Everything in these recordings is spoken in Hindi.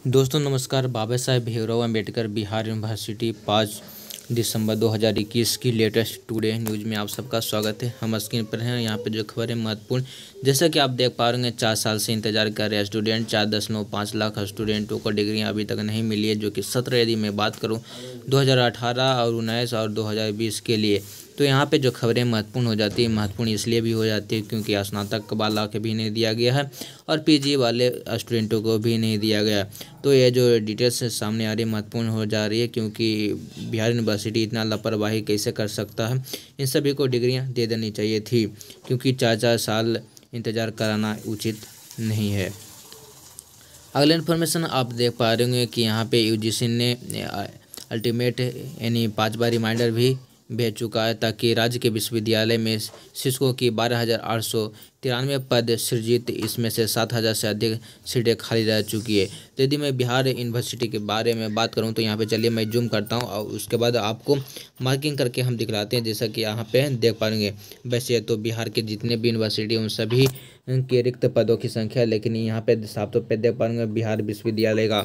दोस्तों नमस्कार। बाबा साहेब भीमराव अम्बेडकर बिहार यूनिवर्सिटी 5 दिसंबर 2021 की लेटेस्ट टुडे न्यूज़ में आप सबका स्वागत है। हम स्क्रीन पर हैं। यहाँ पे जो खबर है महत्वपूर्ण, जैसा कि आप देख पा रहे हैं 4 साल से इंतजार कर रहे स्टूडेंट, 4.5 लाख स्टूडेंटों को डिग्रियाँ अभी तक नहीं मिली है, जो कि सत्र यदि मैं बात करूँ 2018 और 19 और 2020 के लिए, तो यहाँ पे जो खबरें महत्वपूर्ण हो जाती है। महत्वपूर्ण इसलिए भी हो जाती है क्योंकि स्नातक वाला के भी नहीं दिया गया है और पीजी वाले स्टूडेंटों को भी नहीं दिया गया। तो ये जो डिटेल्स सामने आ रही है महत्वपूर्ण हो जा रही है, क्योंकि बिहार यूनिवर्सिटी इतना लापरवाही कैसे कर सकता है। इन सभी को डिग्रियां दे देनी चाहिए थी, क्योंकि 4 साल इंतज़ार कराना उचित नहीं है। अगले इन्फॉर्मेशन आप देख पा रहे होंगे कि यहाँ पे यूजीसी ने अल्टीमेट यानी 5 बार रिमाइंडर भी भेज चुका है, ताकि राज्य के विश्वविद्यालय में शिक्षकों की 12,893 पद सृजित, इसमें से 7,000 से अधिक सीटें खाली रह चुकी है। तो यदि मैं बिहार यूनिवर्सिटी के बारे में बात करूं तो यहाँ पे चलिए मैं जूम करता हूं और उसके बाद आपको मार्किंग करके हम दिखलाते हैं, जैसा कि यहाँ पे देख पाएंगे। वैसे तो बिहार के जितने भी यूनिवर्सिटी उन सभी के रिक्त पदों की संख्या, लेकिन यहाँ पे साफ तौर पर देख पाएंगे बिहार विश्वविद्यालय का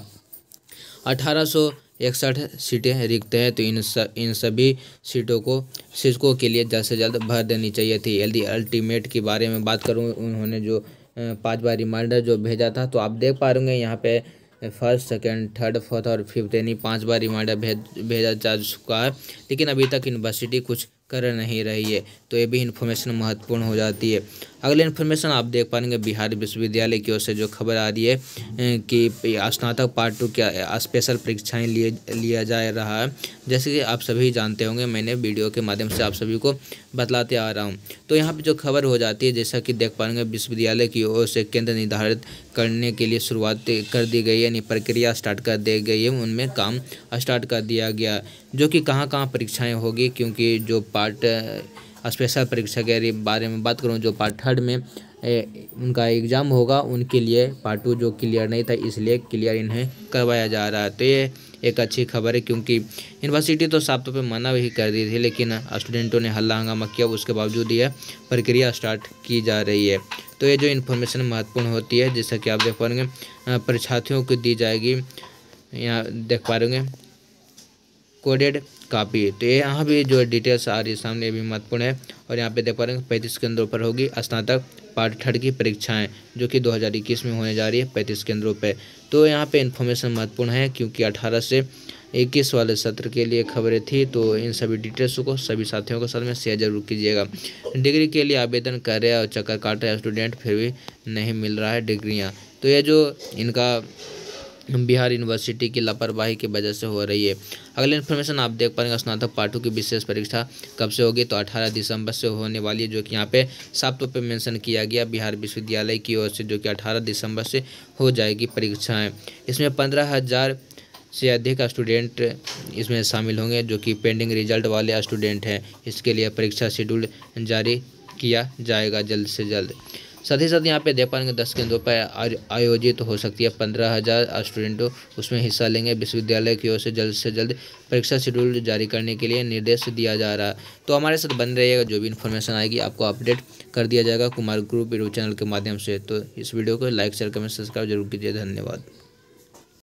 1861 सीटें रिक्त हैं। तो इन सभी सीटों को शिक्षकों के लिए जल्द से जल्द भर देनी चाहिए थी। यदि अल्टीमेट के बारे में बात करूं, उन्होंने जो 5 बार रिमाइंडर जो भेजा था, तो आप देख पा रहे यहाँ पे फर्स्ट, सेकंड, थर्ड, फोर्थ और फिफ्थ यानी 5 बार रिमाइंडर भेजा जा चुका है, लेकिन अभी तक यूनिवर्सिटी कुछ कर नहीं रही है। तो ये भी इन्फॉर्मेशन महत्वपूर्ण हो जाती है। अगले इन्फॉर्मेशन आप देख पाएंगे बिहार विश्वविद्यालय की ओर से जो खबर आ रही है कि स्नातक पार्ट 2 क्या स्पेशल परीक्षाएं लिया जा रहा है। जैसे कि आप सभी जानते होंगे, मैंने वीडियो के माध्यम से आप सभी को बतलाते आ रहा हूँ। तो यहाँ पे जो खबर हो जाती है, जैसा कि देख पाएंगे विश्वविद्यालय की ओर से केंद्र निर्धारित करने के लिए शुरुआत कर दी गई है, यानी प्रक्रिया स्टार्ट कर दी गई है, उनमें काम स्टार्ट कर दिया गया, जो कि कहाँ कहाँ परीक्षाएँ होगी। क्योंकि जो पार्ट स्पेशल परीक्षा के बारे में बात करूं, जो पार्ट 3 में उनका एग्ज़ाम होगा, उनके लिए पार्ट 2 जो क्लियर नहीं था, इसलिए क्लियर इन्हें करवाया जा रहा है। तो ये एक अच्छी खबर है, क्योंकि यूनिवर्सिटी तो साफ तौर पर मना भी कर दी थी, लेकिन स्टूडेंटों ने हल्ला हंगामा किया, उसके बावजूद यह प्रक्रिया स्टार्ट की जा रही है। तो ये जो इन्फॉर्मेशन महत्वपूर्ण होती है, जैसा कि आप देख पा रहे परीक्षार्थियों को दी जाएगी, यहाँ देख पा रहे कोडेड कापी। तो ये यहाँ भी जो डिटेल्स आ रही है सामने भी महत्वपूर्ण है। और यहाँ पे देख पा रहे हैं 35 केंद्रों पर होगी स्नातक पार्ट 3 की परीक्षाएं, जो कि 2021 में होने जा रही है 35 केंद्रों पे। तो यहाँ पे इन्फॉर्मेशन महत्वपूर्ण है, क्योंकि 18 से 21 वाले सत्र के लिए खबरें थी। तो इन सभी डिटेल्स को सभी साथियों के साथ में शेयर जरूर कीजिएगा। डिग्री के लिए आवेदन कर रहे हैं और चक्कर काट रहे हैं स्टूडेंट, फिर भी नहीं मिल रहा है डिग्रियाँ। तो ये जो इनका बिहार यूनिवर्सिटी की लापरवाही की वजह से हो रही है। अगले इन्फॉर्मेशन आप देख पाएंगे स्नातक पार्ट 2 की विशेष परीक्षा कब से होगी, तो 18 दिसंबर से होने वाली है, जो कि यहाँ पे साफ तौर पे मेंशन किया गया बिहार विश्वविद्यालय की ओर से, जो कि 18 दिसंबर से हो जाएगी परीक्षाएं। इसमें 15,000 से अधिक स्टूडेंट इसमें शामिल होंगे, जो कि पेंडिंग रिजल्ट वाले स्टूडेंट हैं। इसके लिए परीक्षा शेड्यूल जारी किया जाएगा जल्द से जल्द। साथ ही साथ यहाँ पे देख पाएंगे 10 केंद्रों पर आयोजित हो सकती है 15,000 स्टूडेंटों उसमें हिस्सा लेंगे। विश्वविद्यालय की ओर से जल्द परीक्षा शेड्यूल जारी करने के लिए निर्देश दिया जा रहा है। तो हमारे साथ बन रहिएगा, जो भी इन्फॉर्मेशन आएगी आपको अपडेट कर दिया जाएगा कुमार ग्रुप यूट्यूब चैनल के माध्यम से। तो इस वीडियो को लाइक शेयर कमेंट सब्सक्राइब जरूर कीजिए। धन्यवाद।